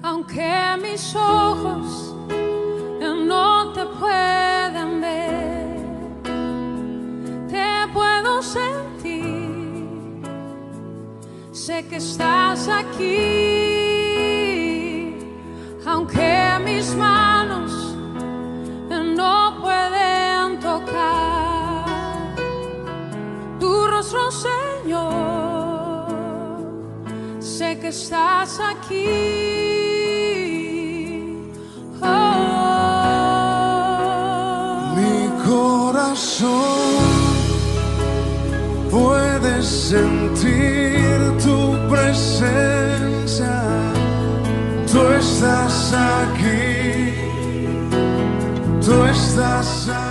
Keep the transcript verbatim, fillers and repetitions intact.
aunque mis ojos no te puedan ver, te puedo sentir, sé que estás aquí, aunque mis manos no pueden tocar tu rostro, Señor, sé que estás aquí. Puedes sentir tu presencia, tú estás aquí, tú estás aquí.